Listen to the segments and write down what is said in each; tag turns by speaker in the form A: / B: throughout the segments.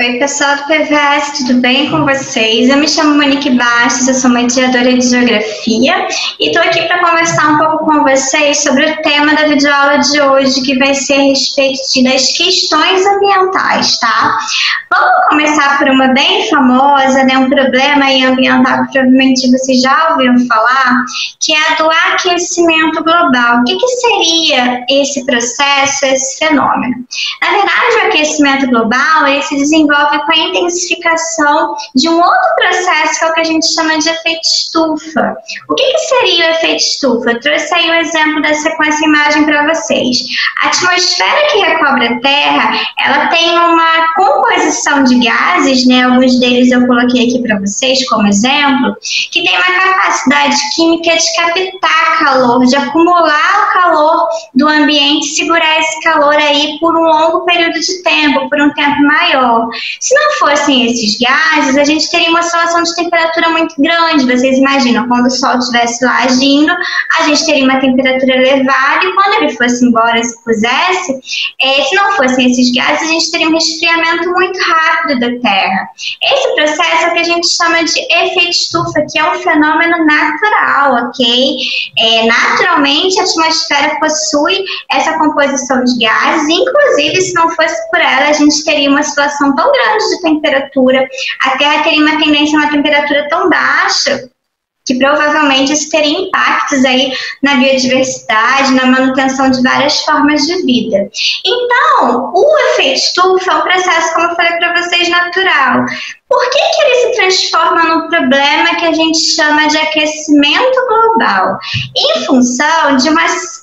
A: Oi, pessoal do PVS, tudo bem com vocês? Eu me chamo Monique Bastos, eu sou mediadora de Geografia e estou aqui para conversar um pouco com vocês sobre o tema da videoaula de hoje, que vai ser a respeito das questões ambientais, tá? Vamos começar por uma bem famosa, né, um problema aí ambiental que provavelmente vocês já ouviram falar, que é a do aquecimento global. O que seria esse processo, esse fenômeno? Na verdade, o aquecimento global ele se desenvolve com a intensificação de um outro processo que é o que a gente chama de efeito estufa. O que seria o efeito estufa? Eu trouxe aí um exemplo da sequência imagem para vocês. A atmosfera que recobre a Terra, ela tem uma composição de gases, né? Alguns deles eu coloquei aqui para vocês como exemplo, que tem uma capacidade química de captar calor, de acumular o calor do ambiente, segurar esse calor aí por um longo período de tempo, por um tempo maior. Se não fossem esses gases, a gente teria uma oscilação de temperatura muito grande. Vocês imaginam, quando o Sol estivesse lá agindo, a gente teria uma temperatura elevada e quando ele fosse embora, se pusesse, se não fossem esses gases, a gente teria um resfriamento muito rápido da Terra. Esse processo é o que a gente chama de efeito estufa, que é um fenômeno natural, ok? Naturalmente, a atmosfera possui essa composição de gases, inclusive, se não fosse por ela, a gente teria uma situação tão grande de temperatura, a Terra teria uma tendência a uma temperatura tão baixa que provavelmente isso teria impactos aí na biodiversidade, na manutenção de várias formas de vida. Então, o efeito estufa é um processo, como eu falei para vocês, natural. Por que ele se transforma num problema que a gente chama de aquecimento global? Em função de uma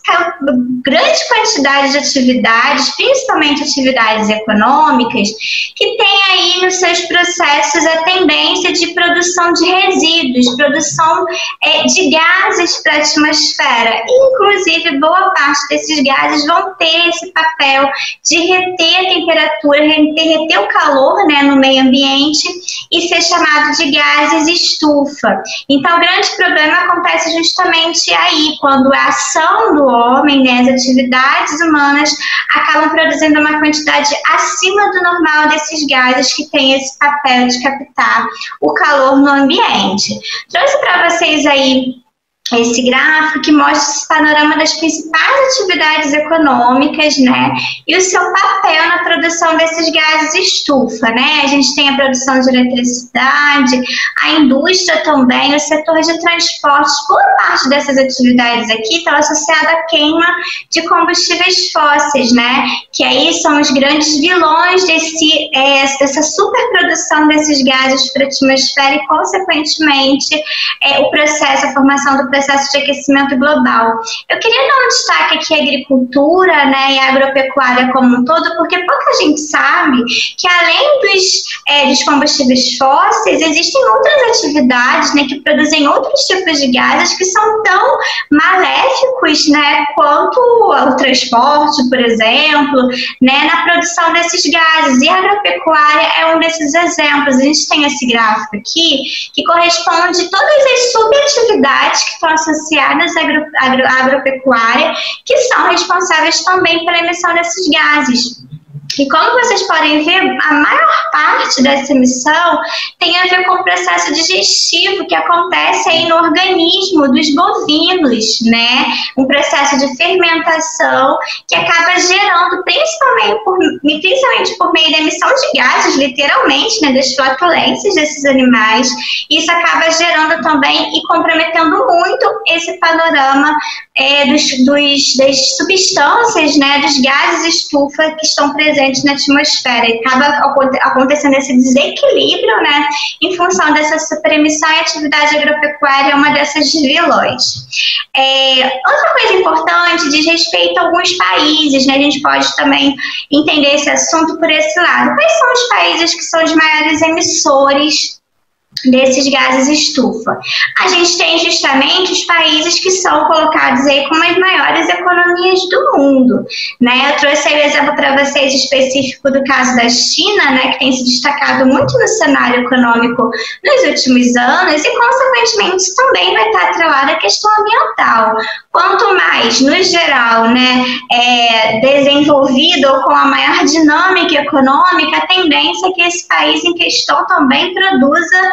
A: grande quantidade de atividades, principalmente atividades econômicas, que tem aí nos seus processos a tendência de produção de resíduos, produção de gases para a atmosfera. Inclusive, boa parte desses gases vão ter esse papel de reter a temperatura, reter o calor, né, no meio ambiente, e ser chamado de gases estufa. Então, o grande problema acontece justamente aí, quando a ação do homem, né, as atividades humanas, acabam produzindo uma quantidade acima do normal desses gases que têm esse papel de captar o calor no ambiente. Trouxe para vocês aí esse gráfico que mostra esse panorama das principais atividades econômicas, né, e o seu papel na produção desses gases estufa, né? A gente tem a produção de eletricidade, a indústria também, o setor de transportes. Boa parte dessas atividades aqui está associada à queima de combustíveis fósseis, né, que aí são os grandes vilões dessa superprodução desses gases para a atmosfera e, consequentemente, a formação do processo de aquecimento global. Eu queria dar um destaque aqui à agricultura, né, e à agropecuária como um todo, porque pouca gente sabe que além dos combustíveis fósseis, existem outras atividades, né, que produzem outros tipos de gases que são tão maléficos, né, quanto o transporte, por exemplo, né, na produção desses gases. E a agropecuária é um desses exemplos. A gente tem esse gráfico aqui que corresponde a todas as subatividades que estão associadas à agropecuária, que são responsáveis também pela emissão desses gases. E como vocês podem ver, a maior parte dessa emissão tem a ver com o processo digestivo que acontece aí no organismo dos bovinos, né? Um processo de fermentação que acaba gerando, principalmente por meio da emissão de gases, literalmente, né, das flatulências desses animais. Isso acaba gerando também e comprometendo muito esse panorama das substâncias, né, dos gases estufa que estão presentes na atmosfera, e acaba acontecendo esse desequilíbrio, né, em função dessa superemissão, e a atividade agropecuária é uma dessas vilões. Outra coisa importante diz respeito a alguns países, né, a gente pode também entender esse assunto por esse lado. Quais são os países que são os maiores emissores desses gases estufa. A gente tem justamente os países que são colocados aí como as maiores economias do mundo, né? Eu trouxe aí o exemplo para vocês específico do caso da China, né, que tem se destacado muito no cenário econômico nos últimos anos e, consequentemente, isso também vai estar atrelado à questão ambiental. Quanto mais, no geral, né, desenvolvido ou com a maior dinâmica econômica, a tendência é que esse país em questão também produza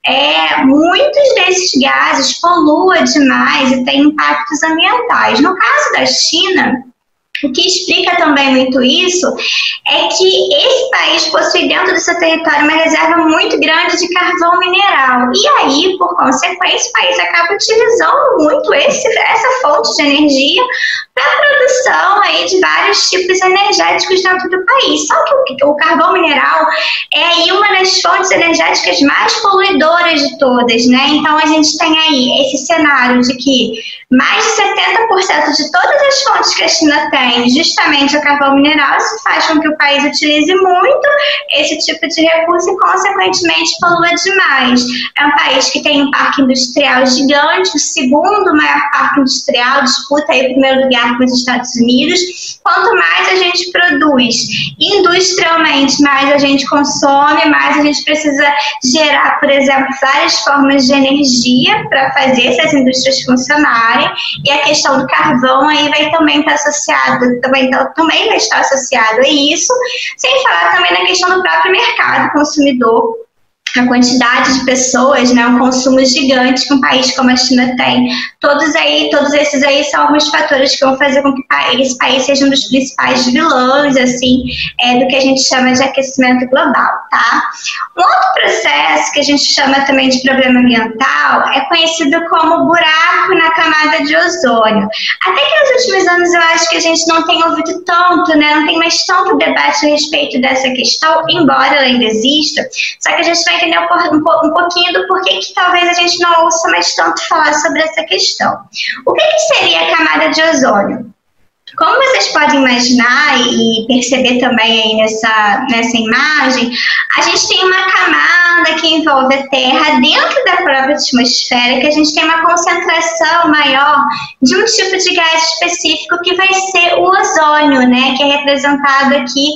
A: muitos desses gases, polua demais e tem impactos ambientais. No caso da China, o que explica também muito isso é que esse país possui dentro do seu território uma reserva muito grande de carvão mineral. E aí, por consequência, o país acaba utilizando muito essa fonte de energia para a produção aí de vários tipos energéticos dentro do país. Só que o carvão mineral é aí uma das fontes energéticas mais poluidoras de todas, né? Então, a gente tem aí esse cenário de que mais de 70% de todas as fontes que a China tem, justamente o carvão mineral, isso faz com que o país utilize muito esse tipo de recurso e, consequentemente, polua demais. É um país que tem um parque industrial gigante, o segundo maior parque industrial, disputa aí o primeiro lugar com os Estados Unidos. Quanto mais a gente produz industrialmente, mais a gente consome, mais a gente precisa gerar, por exemplo, várias formas de energia para fazer essas indústrias funcionarem. E a questão do carvão aí vai também estar associado, também vai estar associado a isso, sem falar também na questão do próprio mercado consumidor. A quantidade de pessoas, né, um consumo gigante que um país como a China tem. Todos esses aí são alguns fatores que vão fazer com que esse país seja um dos principais vilões, assim, do que a gente chama de aquecimento global, tá? Um outro processo que a gente chama também de problema ambiental é conhecido como buraco na camada de ozônio. Até que nos últimos anos eu acho que a gente não tem ouvido tanto, né, não tem mais tanto debate a respeito dessa questão, embora ela ainda exista, só que a gente vai entender um pouquinho do porquê que talvez a gente não ouça mais tanto falar sobre essa questão. O que seria a camada de ozônio? Como vocês podem imaginar e perceber também aí nessa imagem, a gente tem uma camada que envolve a Terra dentro da própria atmosfera, que a gente tem uma concentração maior de um tipo de gás específico que vai ser o ozônio, né, que é representado aqui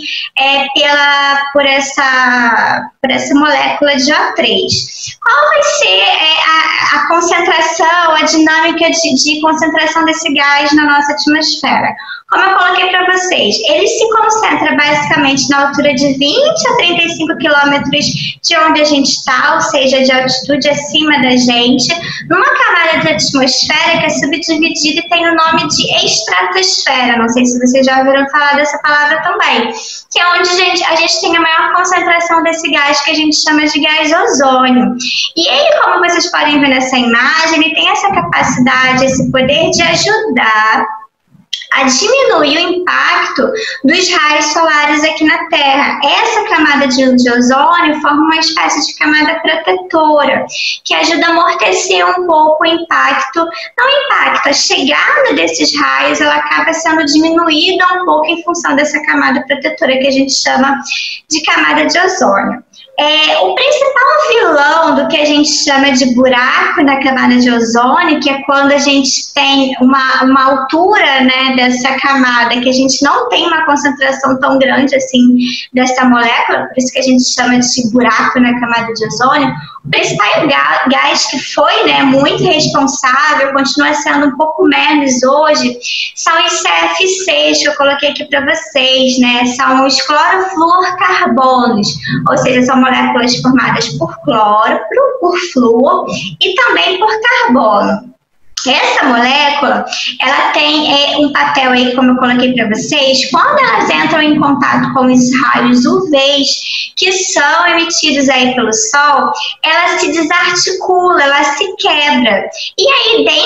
A: por essa molécula de O3. Qual vai ser a concentração, a dinâmica de concentração desse gás na nossa atmosfera? Como eu coloquei para vocês, ele se concentra basicamente na altura de 20 a 35 quilômetros de onde a gente está, ou seja, de altitude acima da gente, numa camada de atmosfera que é subdividida e tem o nome de estratosfera. Não sei se vocês já ouviram falar dessa palavra também, que é onde a gente tem a maior concentração desse gás que a gente chama de gás ozônio. E ele, como vocês podem ver nessa imagem, ele tem essa capacidade, esse poder de ajudar a diminuir o impacto dos raios solares aqui na Terra. Essa camada de ozônio forma uma espécie de camada protetora, que ajuda a amortecer um pouco o impacto, a chegada desses raios, ela acaba sendo diminuída um pouco em função dessa camada protetora que a gente chama de camada de ozônio. O principal vilão do que a gente chama de buraco na camada de ozônio, que é quando a gente tem uma altura, né, dessa camada, que a gente não tem uma concentração tão grande assim dessa molécula, por isso que a gente chama de buraco na camada de ozônio. O principal gás que foi, né, muito responsável, continua sendo um pouco menos hoje, são os CFCs que eu coloquei aqui para vocês, né, são os clorofluorcarbonos, ou seja, são moléculas formadas por cloro, por flúor e também por carbono. Essa molécula, ela tem um papel aí, como eu coloquei para vocês, quando elas entram em contato com os raios UVs que são emitidos aí pelo Sol, ela se desarticula, ela se quebra. E aí, dentre os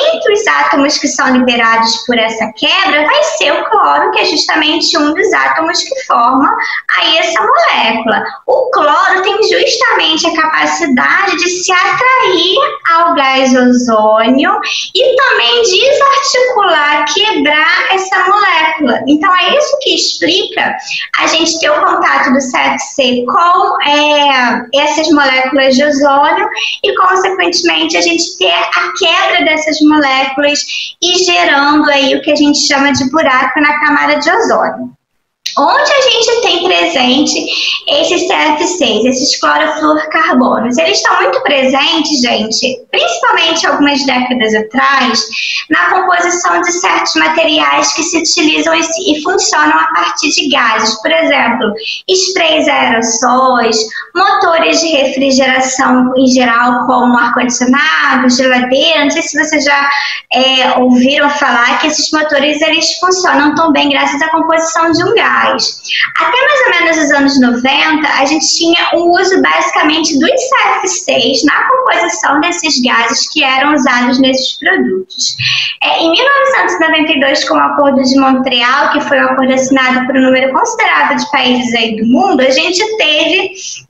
A: dos átomos que são liberados por essa quebra vai ser o cloro, que é justamente um dos átomos que forma aí essa molécula. O cloro tem justamente a capacidade de se atrair ao gás ozônio e também desarticular, quebrar essa molécula. Então é isso que explica a gente ter o contato do CFC com essas moléculas de ozônio e, consequentemente, a gente ter a quebra dessas moléculas e gerando aí o que a gente chama de buraco na camada de ozônio. Onde a gente tem presente esses CFCs, esses clorofluorcarbonos? Eles estão muito presentes, gente, principalmente algumas décadas atrás, na composição de certos materiais que se utilizam e funcionam a partir de gases. Por exemplo, sprays aerossóis, motores de refrigeração em geral, como ar-condicionado, geladeira. Não sei se vocês já ouviram falar que esses motores eles funcionam tão bem graças à composição de um gás. Até mais ou menos os anos 90, a gente tinha o uso basicamente dos CFCs na composição desses gases que eram usados nesses produtos. Em 1992, com o Acordo de Montreal, que foi um acordo assinado por um número considerável de países aí do mundo, a gente teve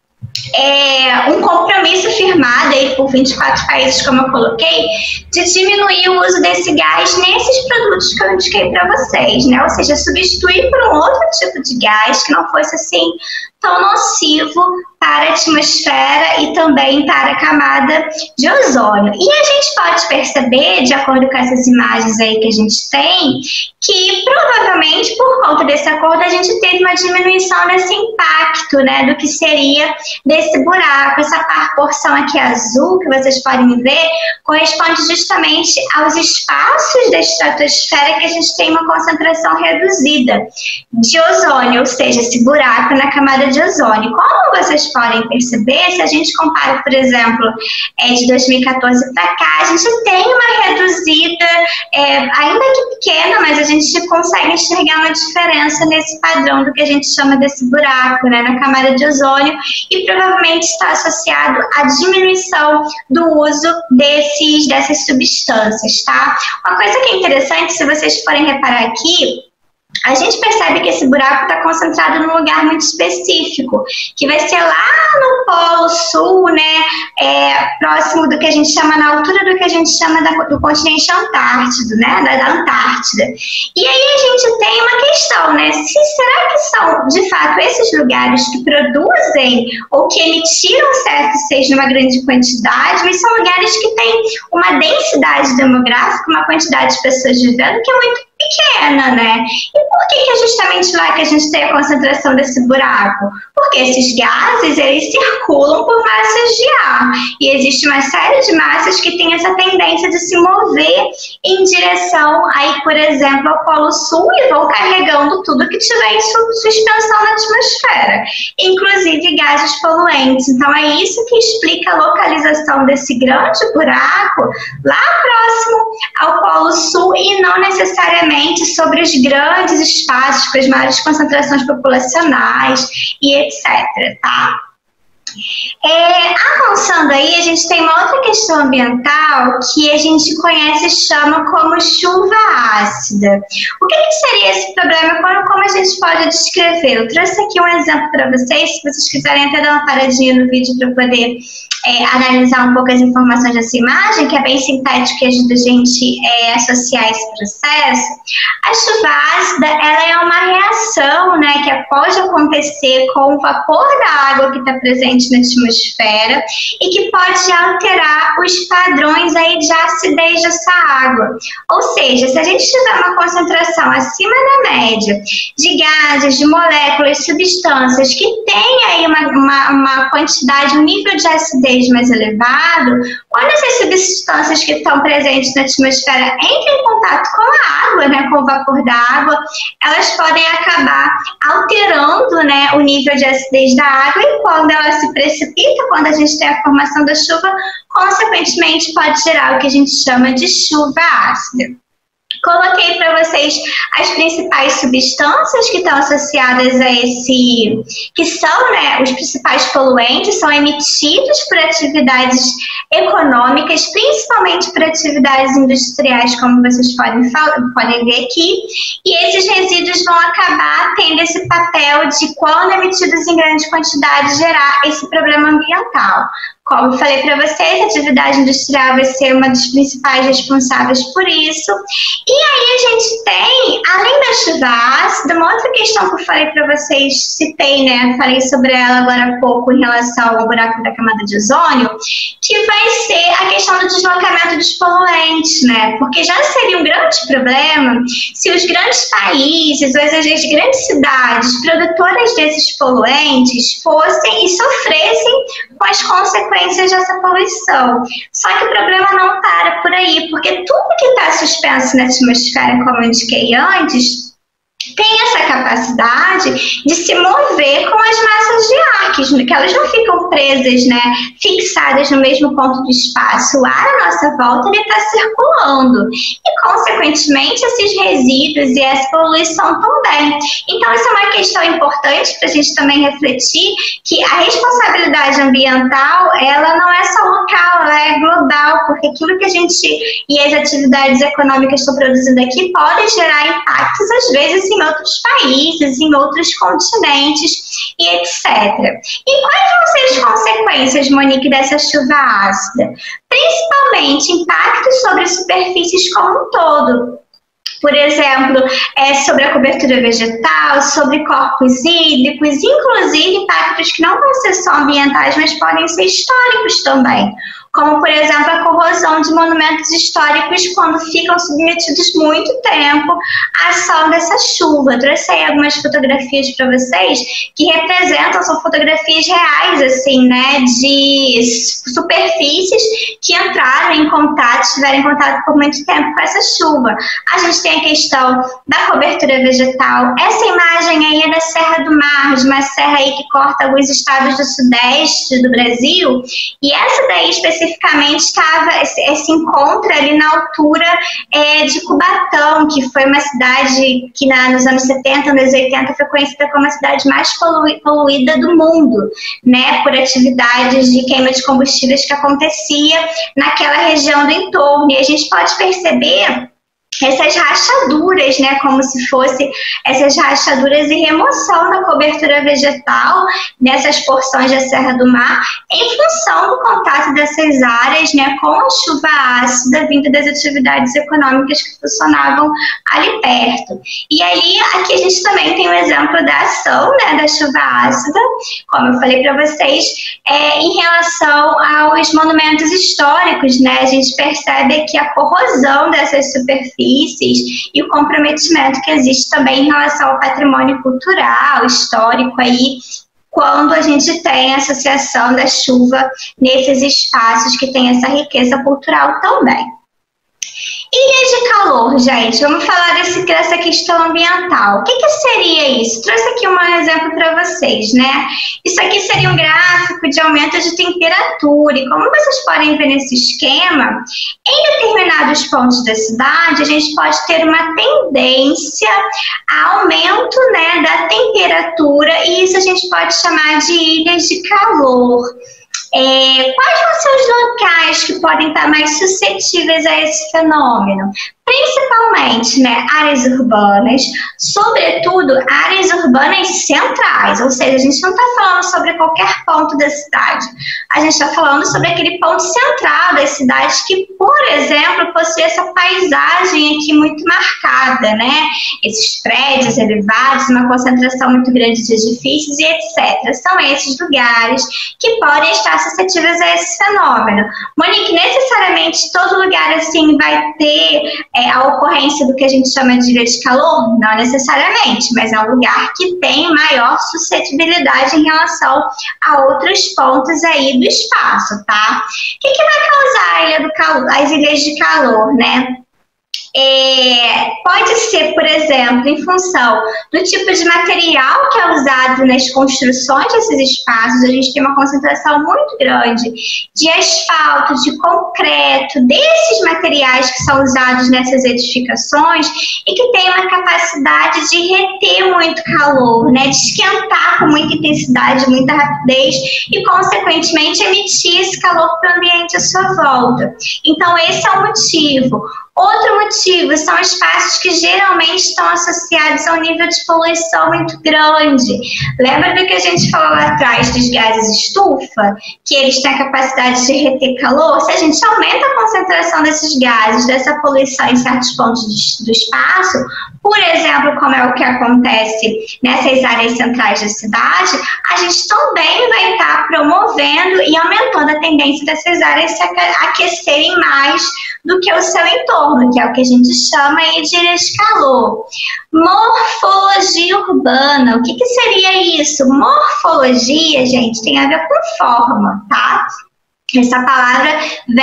A: um compromisso firmado aí por 24 países, como eu coloquei, de diminuir o uso desse gás nesses produtos que eu indiquei para vocês, né? Ou seja, substituir por um outro tipo de gás que não fosse assim tão nocivo para a atmosfera e também para a camada de ozônio. E a gente pode perceber, de acordo com essas imagens aí que a gente tem, que provavelmente por conta desse acordo a gente teve uma diminuição desse impacto, né, do que seria desse buraco. Essa porção aqui azul que vocês podem ver corresponde justamente aos espaços da estratosfera que a gente tem uma concentração reduzida de ozônio, ou seja, esse buraco na camada de ozônio. Como vocês podem perceber, se a gente compara, por exemplo, de 2014 para cá, a gente tem uma reduzida, ainda que pequena, mas a gente consegue enxergar uma diferença nesse padrão do que a gente chama desse buraco, né, na camada de ozônio, e provavelmente está associado à diminuição do uso dessas substâncias, tá? Uma coisa que é interessante, se vocês forem reparar aqui, a gente percebe que esse buraco está concentrado num lugar muito específico, que vai ser lá no Polo Sul, né, próximo do que a gente chama, na altura do que a gente chama do continente Antártido, né, da Antártida. E aí a gente tem uma questão, né, será que são, de fato, esses lugares que produzem ou que emitiram CFCs numa grande quantidade, mas são lugares que têm uma densidade demográfica, uma quantidade de pessoas vivendo que é muito pequena, né? E por que é justamente lá que a gente tem a concentração desse buraco? Porque esses gases, eles circulam por massas de ar. E existe uma série de massas que tem essa tendência de se mover em direção, aí, por exemplo, ao Polo Sul e vão carregando tudo que tiver em suspensão na atmosfera, inclusive gases poluentes. Então, é isso que explica a localização desse grande buraco lá próximo ao Polo Sul e não necessariamente sobre os grandes espaços com as maiores concentrações populacionais e etc, tá? Avançando aí, a gente tem uma outra questão ambiental que a gente conhece e chama como chuva ácida. O que seria esse problema? Como a gente pode descrever? Eu trouxe aqui um exemplo para vocês, se vocês quiserem até dar uma paradinha no vídeo para poder analisar um pouco as informações dessa imagem, que é bem sintético e ajuda a gente a associar esse processo. A chuva ácida, ela é uma reação, né, que pode acontecer com o vapor da água que está presente na atmosfera e que pode alterar os padrões aí de acidez dessa água. Ou seja, se a gente tiver uma concentração acima da média de gases, de moléculas, substâncias que tem aí uma quantidade, um nível de acidez mais elevado, quando essas substâncias que estão presentes na atmosfera entram em contato com a água, né, com o vapor da água, elas podem acabar alterando, né, o nível de acidez da água e quando ela se precipita, quando a gente tem a formação da chuva, consequentemente pode gerar o que a gente chama de chuva ácida. Coloquei para vocês as principais substâncias que estão associadas a esse, que são, né, os principais poluentes, são emitidos por atividades econômicas, principalmente por atividades industriais, como vocês podem ver aqui, e esses resíduos vão acabar tendo esse papel de, quando emitidos em grande quantidade, gerar esse problema ambiental. Como eu falei para vocês, a atividade industrial vai ser uma das principais responsáveis por isso. E aí a gente tem, além da chuva ácida, uma outra questão que eu falei para vocês, citei, né? Falei sobre ela agora há pouco em relação ao buraco da camada de ozônio, que vai ser a questão do deslocamento dos poluentes, né? Porque já seria um grande problema se os grandes países, ou as grandes cidades produtoras desses poluentes fossem e sofressem com as consequências dessa poluição. Só que o problema não para por aí, porque tudo que está suspenso na atmosfera, como eu indiquei antes, tem essa capacidade de se mover com as massas de ar, que elas não ficam presas, né, fixadas no mesmo ponto do espaço. O ar à nossa volta está circulando e, consequentemente, esses resíduos e essa poluição também. Então, essa é uma questão importante para a gente também refletir, que a responsabilidade ambiental, ela não é só local, ela é global, porque aquilo que a gente e as atividades econômicas estão produzindo aqui podem gerar impactos, às vezes, em outros países, em outros continentes e etc. E quais vão ser as consequências, Monique, dessa chuva ácida? Principalmente impactos sobre superfícies como um todo. Por exemplo, sobre a cobertura vegetal, sobre corpos hídricos, inclusive impactos que não vão ser só ambientais, mas podem ser históricos também. Como, por exemplo, a corrosão de monumentos históricos quando ficam submetidos muito tempo à ação dessa chuva. Eu trouxe aí algumas fotografias para vocês que representam, são fotografias reais, assim, né, de superfícies que entraram em contato, estiveram em contato por muito tempo com essa chuva. A gente tem a questão da cobertura vegetal. Essa imagem aí é da Serra do Mar, de uma serra aí que corta alguns estados do sudeste do Brasil, e essa daí especificamente se encontra ali na altura de Cubatão, que foi uma cidade que nos anos 70, anos 80 foi conhecida como a cidade mais poluída do mundo, né, por atividades de queima de combustíveis que acontecia naquela região do entorno. E a gente pode perceber essas rachaduras, né, como se fosse essas rachaduras e remoção da cobertura vegetal nessas porções da Serra do Mar, em função do contato dessas áreas, né, com a chuva ácida vinda das atividades econômicas que funcionavam ali perto. E aí, aqui a gente também tem um exemplo da ação, né, da chuva ácida, como eu falei para vocês, em relação aos monumentos históricos, né, a gente percebe que a corrosão dessas superfícies e o comprometimento que existe também em relação ao patrimônio cultural, histórico aí, quando a gente tem a associação da chuva nesses espaços que tem essa riqueza cultural também. Ilhas de calor, gente, vamos falar dessa questão ambiental. O que seria isso? Trouxe aqui um exemplo para vocês, né? Isso aqui seria um gráfico de aumento de temperatura, e como vocês podem ver nesse esquema, em determinados pontos da cidade, a gente pode ter uma tendência a aumento, né, da temperatura, e isso a gente pode chamar de ilhas de calor. Quais vão ser os locais que podem estar mais suscetíveis a esse fenômeno? Principalmente, né, áreas urbanas, sobretudo áreas urbanas centrais, ou seja, a gente não está falando sobre qualquer ponto da cidade, a gente está falando sobre aquele ponto central das cidades que, por exemplo, possui essa paisagem aqui muito marcada, né, esses prédios elevados, uma concentração muito grande de edifícios e etc. São esses lugares que podem estar suscetíveis a esse fenômeno. Monique, necessariamente todo lugar assim vai ter a ocorrência do que a gente chama de ilha de calor? Não necessariamente, mas é um lugar que tem maior suscetibilidade em relação a outros pontos aí do espaço, tá? O que vai causar a ilha do calor, as ilhas de calor, né? Pode ser, por exemplo, em função do tipo de material que é usado nas construções desses espaços. A gente tem uma concentração muito grande de asfalto, de concreto, desses materiais que são usados nessas edificações e que tem uma capacidade de reter muito calor, né, de esquentar com muita intensidade, muita rapidez e, consequentemente, emitir esse calor para o ambiente à sua volta. Então, esse é o motivo. Outro motivo são espaços que geralmente estão associados a um nível de poluição muito grande. Lembra do que a gente falou lá atrás dos gases estufa? Que eles têm a capacidade de reter calor? Se a gente aumenta a concentração desses gases, dessa poluição em certos pontos do espaço, por exemplo, como é o que acontece nessas áreas centrais da cidade, a gente também vai estar promovendo e aumentando a tendência dessas áreas se aquecerem mais do que o seu entorno, que é o que a gente chama aí de ilha de calor. Morfologia urbana, o que seria isso? Morfologia, gente, tem a ver com forma, tá? Essa palavra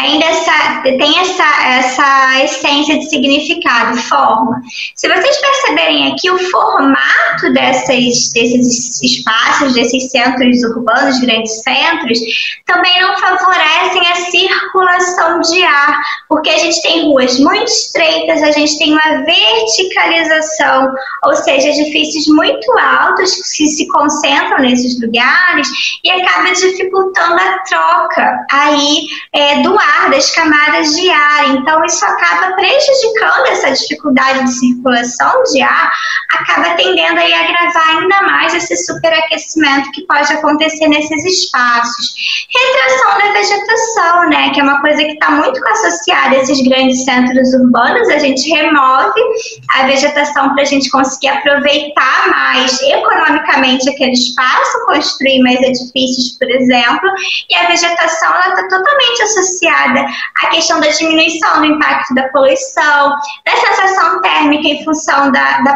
A: tem essa essência de significado, forma. Se vocês perceberem aqui, o formato desses espaços, desses centros urbanos, grandes centros, também não favorecem a circulação de ar, porque a gente tem ruas muito estreitas, a gente tem uma verticalização, ou seja, edifícios muito altos que se concentram nesses lugares e acaba dificultando a troca aí do ar, das camadas de ar. Então isso acaba prejudicando essa dificuldade de circulação de ar, acaba tendendo aí a agravar ainda mais esse superaquecimento que pode acontecer nesses espaços. Retração da vegetação, né, que é uma coisa que está muito associada a esses grandes centros urbanos. A gente remove a vegetação para a gente conseguir aproveitar mais economicamente aquele espaço, construir mais edifícios, por exemplo, e a vegetação está totalmente associada à questão da diminuição do impacto da poluição, da sensação térmica em função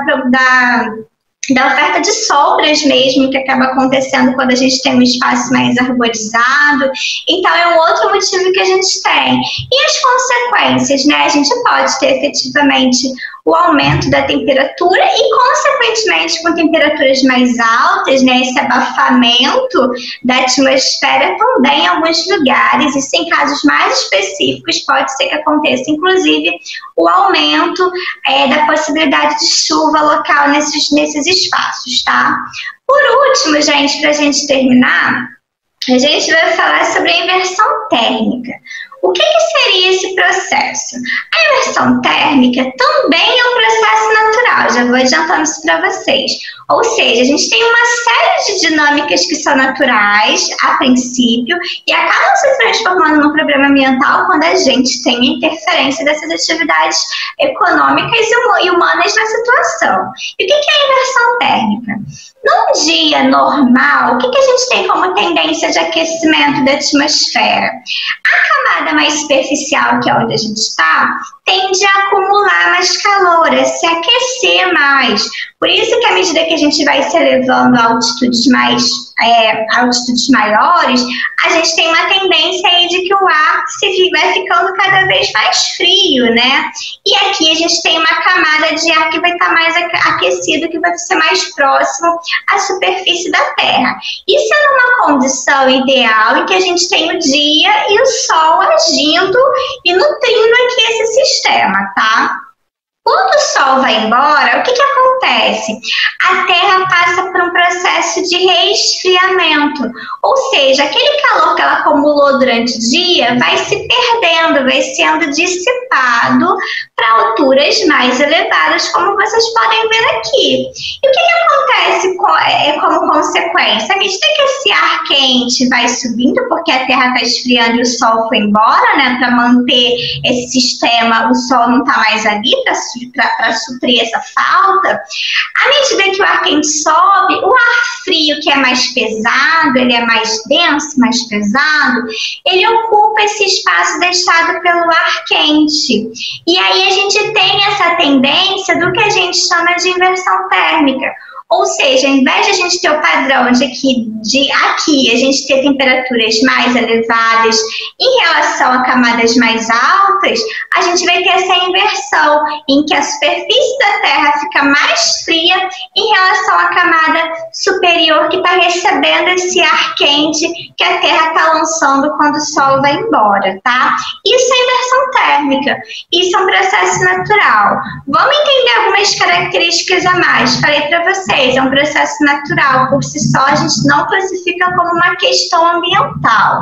A: da oferta de sombras mesmo, que acaba acontecendo quando a gente tem um espaço mais arborizado. Então, é um outro motivo que a gente tem. E as consequências, né? A gente pode ter efetivamente o aumento da temperatura e, consequentemente, com temperaturas mais altas, né, esse abafamento da atmosfera também em alguns lugares. Isso em casos mais específicos pode ser que aconteça, inclusive, o aumento da possibilidade de chuva local nesses espaços, tá? Por último, gente, para a gente terminar, a gente vai falar sobre a inversão térmica. O que seria esse processo? A inversão térmica também é um processo natural, já vou adiantando isso para vocês. Ou seja, a gente tem uma série de dinâmicas que são naturais, a princípio, e acabam se transformando num problema ambiental quando a gente tem a interferência dessas atividades econômicas e humanas na situação. E o que é a inversão térmica? Num dia normal, o que a gente tem como tendência de aquecimento da atmosfera? A camada mais superficial, que é onde a gente está, tende a acumular mais calor, a se aquecer mais. Por isso que à medida que a gente vai se elevando a altitudes maiores, a gente tem uma tendência aí de que o ar vai ficando cada vez mais frio, né? E aqui a gente tem uma camada de ar que vai estar mais aquecido, que vai ser mais próximo à superfície da Terra. Isso é numa condição ideal em que a gente tem o dia e o Sol agindo e nutrindo aqui esse sistema, tá? Quando o Sol vai embora, o que acontece? A Terra passa por um processo de resfriamento, ou seja, aquele calor que ela acumulou durante o dia vai se perdendo, vai sendo dissipado para alturas mais elevadas, como vocês podem ver aqui. E o que acontece como consequência? À medida que esse ar quente vai subindo, porque a Terra está esfriando e o Sol foi embora, né, para manter esse sistema, o Sol não está mais ali para suprir essa falta. À medida que o ar quente sobe, o ar frio, que é mais pesado, ele é mais denso, mais pesado, ele ocupa esse espaço deixado pelo ar quente. E aí a gente tem essa tendência do que a gente chama de inversão térmica. Ou seja, ao invés de a gente ter o padrão de aqui a gente ter temperaturas mais elevadas em relação a camadas mais altas, a gente vai ter essa inversão, em que a superfície da Terra fica mais fria em relação à camada superior que está recebendo esse ar quente que a Terra está lançando quando o Sol vai embora, tá? Isso é inversão térmica, isso é um processo natural. Vamos entender algumas características a mais. Falei para vocês, é um processo natural, por si só a gente não classifica como uma questão ambiental.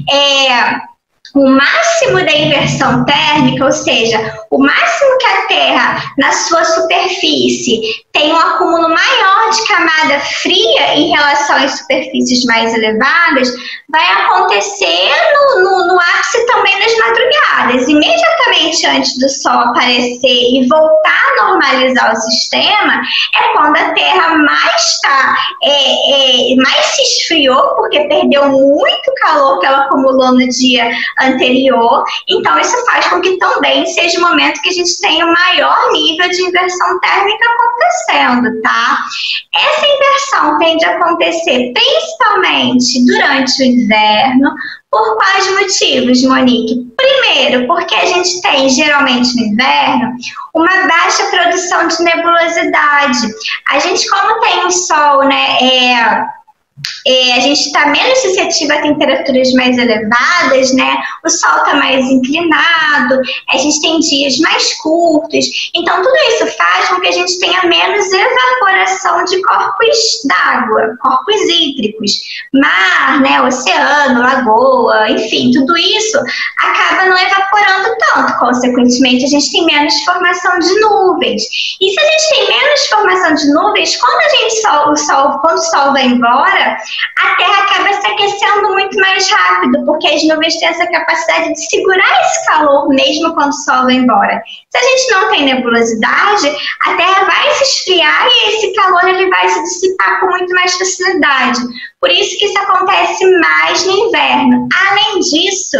A: O máximo da inversão térmica, ou seja, o máximo que a Terra, na sua superfície, tem um acúmulo maior de camada fria em relação às superfícies mais elevadas, vai acontecer no ápice também das madrugadas. Imediatamente antes do Sol aparecer e voltar a normalizar o sistema, é quando a Terra mais se esfriou, porque perdeu muito calor que ela acumulou no dia anterior. Então isso faz com que também seja o momento que a gente tenha o maior nível de inversão térmica acontecendo, tá? Essa inversão tende a acontecer principalmente durante o inverno. Por quais motivos, Monique? Primeiro, porque a gente tem, geralmente no inverno, uma baixa produção de nebulosidade. A gente, como tem o Sol, né, a gente está menos suscetível a temperaturas mais elevadas, né? O Sol está mais inclinado, a gente tem dias mais curtos, então tudo isso faz com que a gente tenha menos evaporação de corpos d'água, corpos hídricos, mar, né? Oceano, lagoa, enfim, tudo isso acaba não evaporando tanto, consequentemente a gente tem menos formação de nuvens. E se a gente tem menos formação de nuvens, quando quando o Sol vai embora, a Terra acaba se aquecendo muito mais rápido, porque as nuvens têm essa capacidade de segurar esse calor mesmo quando o Sol vai embora. Se a gente não tem nebulosidade, a Terra vai se esfriar e esse calor ele vai se dissipar com muito mais facilidade. Por isso que isso acontece mais no inverno. Além disso,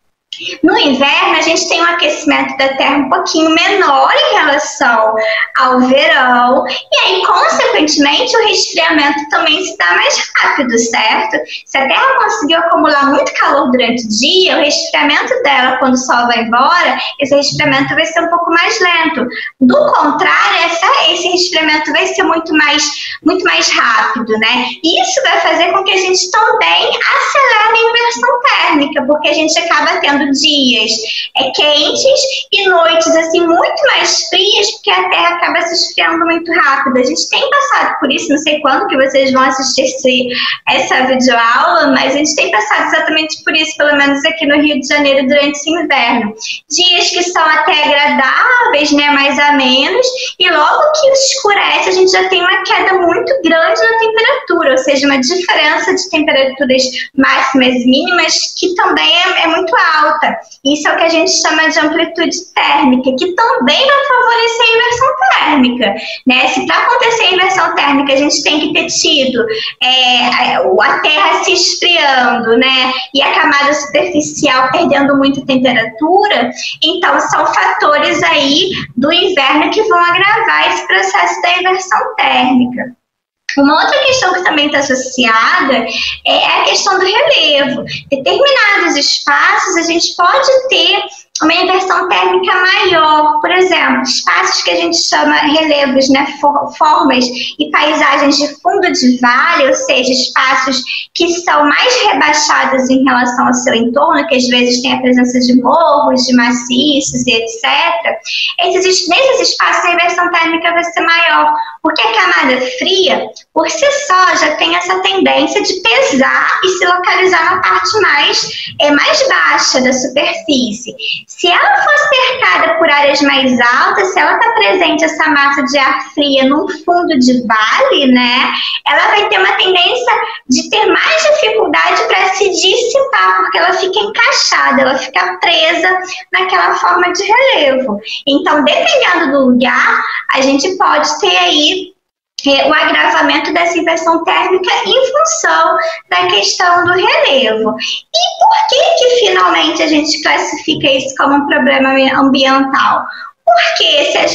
A: no inverno, a gente tem um aquecimento da Terra um pouquinho menor em relação ao verão, e aí, consequentemente, o resfriamento também se dá mais rápido, certo? Se a Terra conseguiu acumular muito calor durante o dia, o resfriamento dela, quando o Sol vai embora, esse resfriamento vai ser um pouco mais lento. Do contrário, esse resfriamento vai ser muito mais rápido, né? E isso vai fazer com que a gente também acelere a inversão térmica, porque a gente acaba tendo dias quentes e noites assim muito mais frias, porque a Terra acaba se esfriando muito rápido. A gente tem passado por isso, não sei quando que vocês vão assistir essa videoaula, mas a gente tem passado exatamente por isso, pelo menos aqui no Rio de Janeiro durante esse inverno. Dias que são até agradáveis, né, mais a menos, e logo que escurece a gente já tem uma queda muito grande na temperatura, ou seja, uma diferença de temperaturas máximas e mínimas que também é muito alta. Isso é o que a gente chama de amplitude térmica, que também vai favorecer a inversão térmica, né? Se para acontecer a inversão térmica a gente tem que ter tido a Terra se esfriando, né? E a camada superficial perdendo muita temperatura, então são fatores aí do inverno que vão agravar esse processo da inversão térmica. Uma outra questão que também está associada é a questão do relevo. Determinados espaços a gente pode ter uma inversão térmica maior, por exemplo, espaços que a gente chama relevos, né, formas e paisagens de fundo de vale, ou seja, espaços que são mais rebaixados em relação ao seu entorno, que às vezes tem a presença de morros, de maciços e etc. Nesses espaços a inversão térmica vai ser maior, porque a camada fria, por si só, já tem essa tendência de pesar e se localizar na parte mais baixa da superfície. Se ela for cercada por áreas mais altas, se ela está presente essa massa de ar fria num fundo de vale, né, ela vai ter uma tendência de ter mais dificuldade para se dissipar, porque ela fica encaixada, ela fica presa naquela forma de relevo. Então, dependendo do lugar, a gente pode ter aí o agravamento dessa inversão térmica em função da questão do relevo. E por que finalmente a gente classifica isso como um problema ambiental? Porque se a gente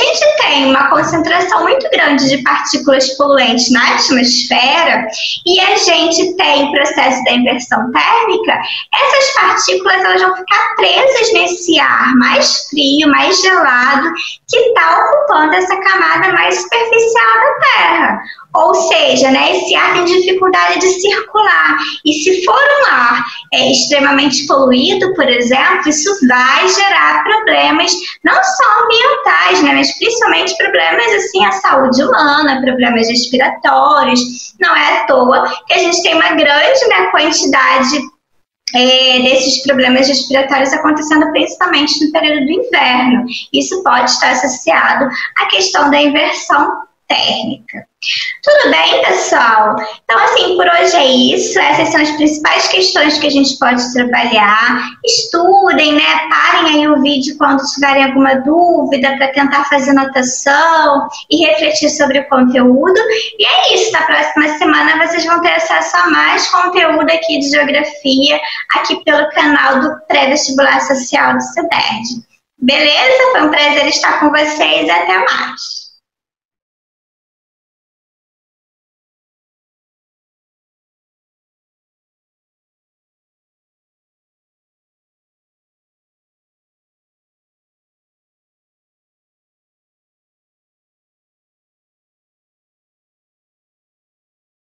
A: tem uma concentração muito grande de partículas poluentes na atmosfera e a gente tem o processo da inversão térmica, essas partículas elas vão ficar presas nesse ar mais frio, mais gelado, que está ocupando essa camada mais superficial da Terra. Ou seja, né, esse ar tem dificuldade de circular. E se for um ar extremamente poluído, por exemplo, isso vai gerar problemas não só ambientais, né, mas principalmente problemas assim à saúde humana, problemas respiratórios. Não é à toa que a gente tem uma grande, né, quantidade desses problemas respiratórios acontecendo principalmente no período do inverno. Isso pode estar associado à questão da inversão térmica. Tudo bem, pessoal? Então, assim, por hoje é isso. Essas são as principais questões que a gente pode trabalhar. Estudem, né? Parem aí o vídeo quando tiverem alguma dúvida para tentar fazer anotação e refletir sobre o conteúdo. E é isso. Na próxima semana vocês vão ter acesso a mais conteúdo aqui de Geografia, aqui pelo canal do Pré-Vestibular Social do CEDERJ. Beleza? Foi um prazer estar com vocês e até mais.